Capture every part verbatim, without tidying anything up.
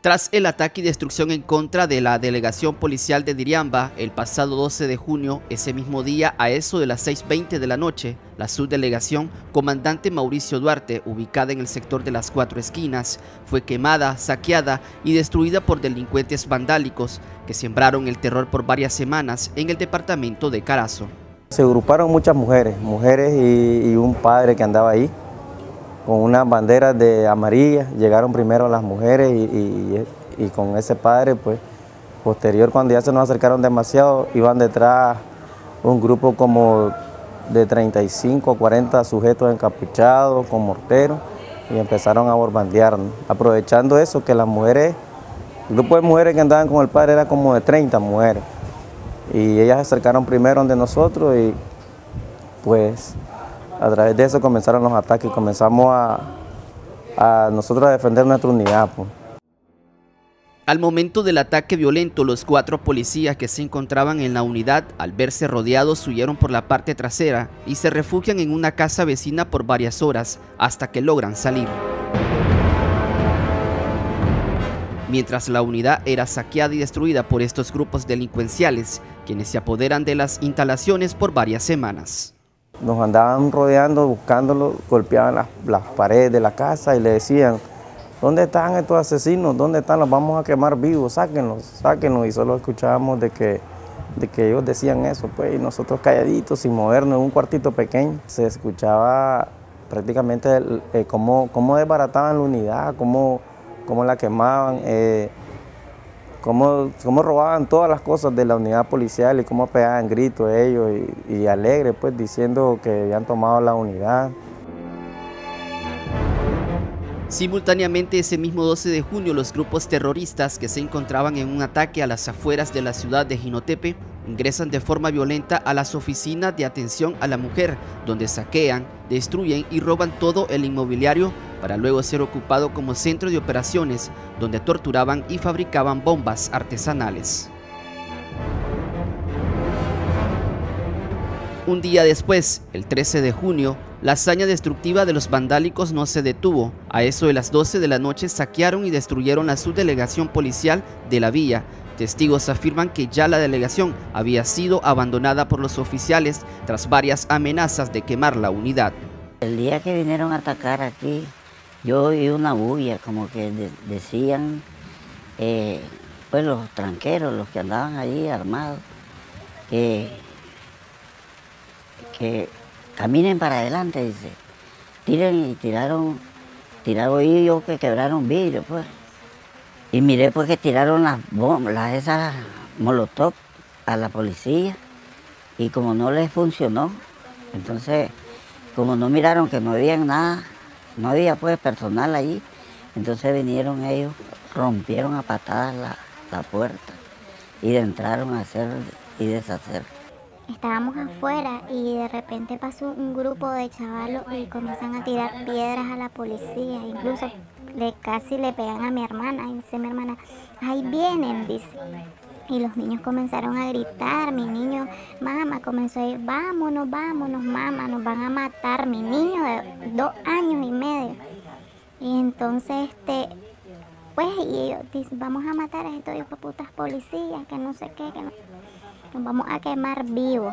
Tras el ataque y destrucción en contra de la delegación policial de Diriamba el pasado doce de junio, ese mismo día a eso de las seis veinte de la noche, la subdelegación Comandante Mauricio Duarte, ubicada en el sector de las Cuatro Esquinas, fue quemada, saqueada y destruida por delincuentes vandálicos que sembraron el terror por varias semanas en el departamento de Carazo. Se agruparon muchas mujeres, mujeres y, y un padre que andaba ahí, con unas banderas de amarillas. Llegaron primero las mujeres y, y, y con ese padre, pues, posterior, cuando ya se nos acercaron demasiado, iban detrás un grupo como de treinta y cinco a cuarenta sujetos encapuchados, con morteros, y empezaron a bombardearnos. Aprovechando eso, que las mujeres, el grupo de mujeres que andaban con el padre era como de treinta mujeres, y ellas se acercaron primero de nosotros y, pues, a través de eso comenzaron los ataques y comenzamos a, a nosotros a defender nuestra unidad, pues. Al momento del ataque violento, los cuatro policías que se encontraban en la unidad, al verse rodeados, huyeron por la parte trasera y se refugian en una casa vecina por varias horas hasta que logran salir. Mientras la unidad era saqueada y destruida por estos grupos delincuenciales, quienes se apoderan de las instalaciones por varias semanas. Nos andaban rodeando, buscándolo, golpeaban las, las paredes de la casa y le decían: ¿dónde están estos asesinos? ¿Dónde están? Los vamos a quemar vivos, sáquenlos, sáquenlos. Y solo escuchábamos de que, de que ellos decían eso, pues, y nosotros calladitos, sin movernos, en un cuartito pequeño. Se escuchaba prácticamente eh, cómo, cómo desbarataban la unidad, cómo, cómo la quemaban, eh, cómo, cómo robaban todas las cosas de la unidad policial y cómo pegaban gritos ellos y, y alegres, pues, diciendo que habían tomado la unidad. Simultáneamente, ese mismo doce de junio, los grupos terroristas que se encontraban en un ataque a las afueras de la ciudad de Jinotepe ingresan de forma violenta a las oficinas de atención a la mujer, donde saquean, destruyen y roban todo el inmobiliario para luego ser ocupado como centro de operaciones, donde torturaban y fabricaban bombas artesanales. Un día después, el trece de junio, la hazaña destructiva de los vandálicos no se detuvo. A eso de las doce de la noche saquearon y destruyeron la subdelegación policial de la villa. Testigos afirman que ya la delegación había sido abandonada por los oficiales tras varias amenazas de quemar la unidad. El día que vinieron a atacar aquí, yo oí una bulla, como que de decían, eh, pues los tranqueros, los que andaban allí armados, que, que caminen para adelante, dice. Tiren y tiraron, tiraron, oí yo que quebraron vidrio, pues. Y miré pues que tiraron las bombas, las, esas molotov a la policía, y como no les funcionó, entonces, como no miraron que no había nada, no había pues personal allí, entonces vinieron ellos, rompieron a patadas la, la puerta y entraron a hacer y deshacer. Estábamos afuera y de repente pasó un grupo de chavalos y comienzan a tirar piedras a la policía, incluso le, casi le pegan a mi hermana, y dice mi hermana, ahí vienen, dice. Y los niños comenzaron a gritar, mi niño, mamá, comenzó a ir, vámonos, vámonos, mamá, nos van a matar, mi niño de dos años y medio. Y entonces, este, pues, y ellos dicen, vamos a matar a estos hijos de putas policías, que no sé qué, que no, nos vamos a quemar vivos.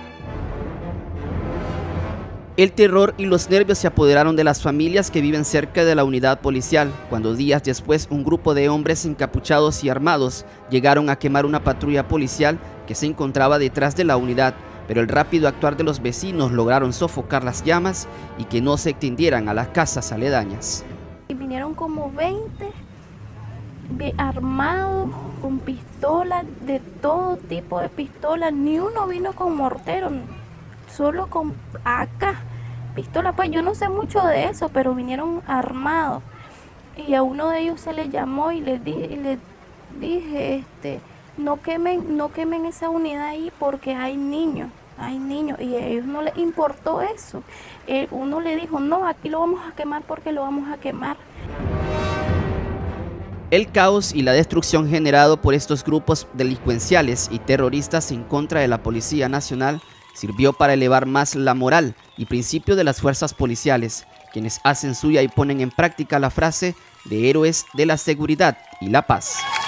El terror y los nervios se apoderaron de las familias que viven cerca de la unidad policial, cuando días después un grupo de hombres encapuchados y armados llegaron a quemar una patrulla policial que se encontraba detrás de la unidad, pero el rápido actuar de los vecinos lograron sofocar las llamas y que no se extendieran a las casas aledañas. Y vinieron como veinte armados, con pistolas, de todo tipo de pistolas, ni uno vino con mortero, solo con A K, pistola, pues yo no sé mucho de eso, pero vinieron armados. Y a uno de ellos se le llamó y les dije, y les dije este, no quemen, no quemen esa unidad ahí porque hay niños, hay niños, y a ellos no les importó eso. Eh, uno le dijo, no, aquí lo vamos a quemar porque lo vamos a quemar. El caos y la destrucción generado por estos grupos delincuenciales y terroristas en contra de la Policía Nacional sirvió para elevar más la moral y principio de las fuerzas policiales, quienes hacen suya y ponen en práctica la frase de héroes de la seguridad y la paz.